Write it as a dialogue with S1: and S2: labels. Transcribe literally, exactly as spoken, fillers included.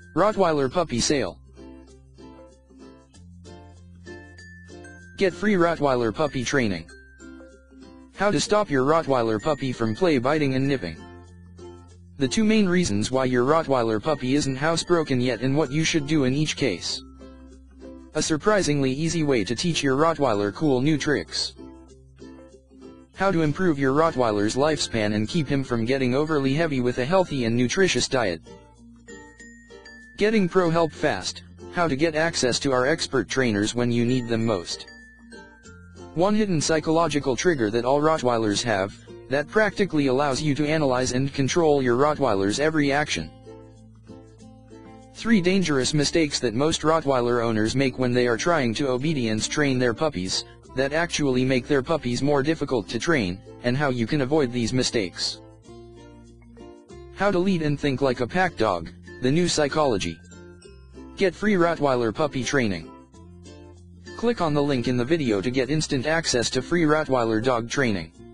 S1: Rottweiler Puppy Sale. Get free Rottweiler puppy training. How to stop your Rottweiler puppy from play biting and nipping. The two main reasons why your Rottweiler puppy isn't housebroken yet and what you should do in each case. A surprisingly easy way to teach your Rottweiler cool new tricks. How to improve your Rottweiler's lifespan and keep him from getting overly heavy with a healthy and nutritious diet. Getting pro help fast. How to get access to our expert trainers when you need them most. One hidden psychological trigger that all Rottweilers have, that practically allows you to analyze and control your Rottweiler's every action. Three dangerous mistakes that most Rottweiler owners make when they are trying to obedience train their puppies, that actually make their puppies more difficult to train, and how you can avoid these mistakes. How to lead and think like a pack dog, the new psychology. Get free Rottweiler puppy training. Click on the link in the video to get instant access to free Rottweiler dog training.